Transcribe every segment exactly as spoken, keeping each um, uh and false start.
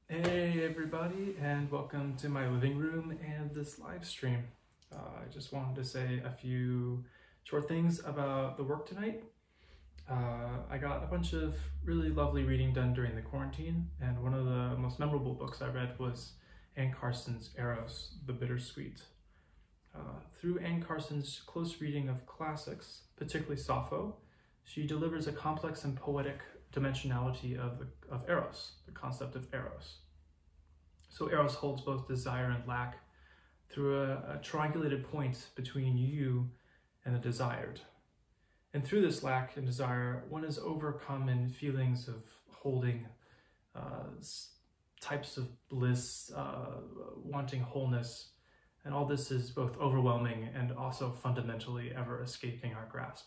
Hey everybody, and welcome to my living room and this live stream. Uh, I just wanted to say a few short things about the work tonight. Uh, I got a bunch of really lovely reading done during the quarantine, and one of the most memorable books I read was Anne Carson's Eros, the Bittersweet. Uh, through Anne Carson's close reading of classics, particularly Sappho, she delivers a complex and poetic dimensionality of, the, of Eros, the concept of Eros. So Eros holds both desire and lack through a, a triangulated point between you and the desired. And through this lack and desire, one is overcome in feelings of holding, uh, types of bliss, uh, wanting wholeness, and all this is both overwhelming and also fundamentally ever escaping our grasp.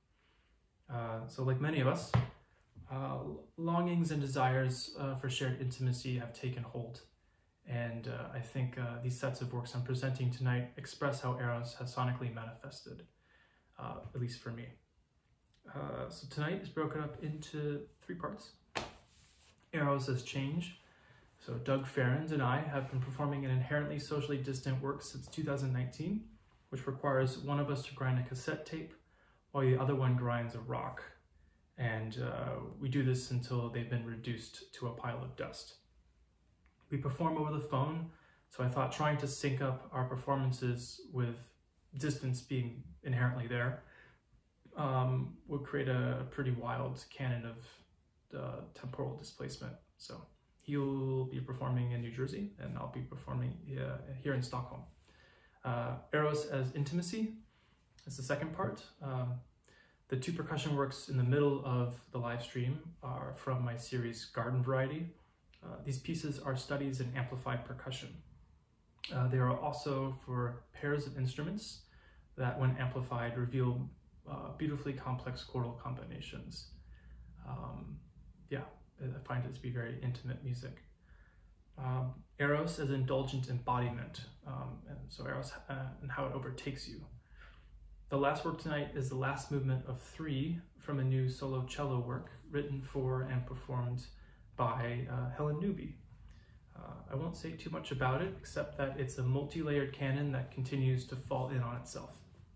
Uh, so like many of us, uh, longings and desires uh, for shared intimacy have taken hold. And uh, I think uh, these sets of works I'm presenting tonight express how Eros has sonically manifested, uh, at least for me. Uh, so tonight is broken up into three parts. Eros as change. So Doug Farrand and I have been performing an inherently socially distant work since two thousand nineteen, which requires one of us to grind a cassette tape while the other one grinds a rock. And uh, we do this until they've been reduced to a pile of dust. We perform over the phone, so I thought trying to sync up our performances with distance being inherently there um, would create a pretty wild canon of uh, temporal displacement. So he'll be performing in New Jersey, and I'll be performing uh, here in Stockholm. Uh, Eros as intimacy is the second part. Um, the two percussion works in the middle of the live stream are from my series Garden Variety. Uh, these pieces are studies in amplified percussion. Uh, they are also for pairs of instruments that, when amplified, reveal uh, beautifully complex chordal combinations. Um, yeah, I find it to be very intimate music. Um, Eros as indulgent embodiment, um, and so Eros uh, and how it overtakes you. The last work tonight is the last movement of three from a new solo cello work written for and performed by uh, Helen Newby. Uh, I won't say too much about it, except that it's a multi-layered canon that continues to fall in on itself.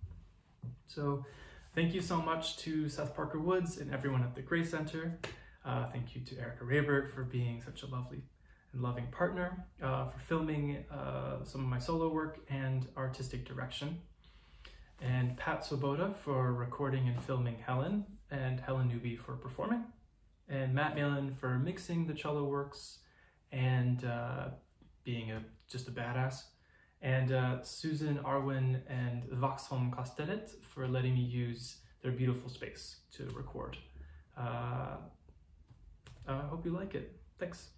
So thank you so much to Seth Parker Woods and everyone at the Gray Center. Uh, thank you to Erica Raybert for being such a lovely and loving partner, uh, for filming uh, some of my solo work and artistic direction. And Pat Swoboda for recording and filming Helen, and Helen Newby for performing. And Matt Malin for mixing the cello works and uh, being a just a badass. And uh, Susan Arwin and Vaxholm Kastelet for letting me use their beautiful space to record. I uh, hope you like it. Thanks.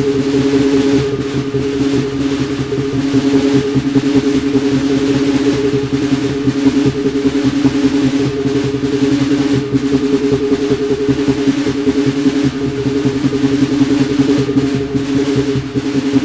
Thank you.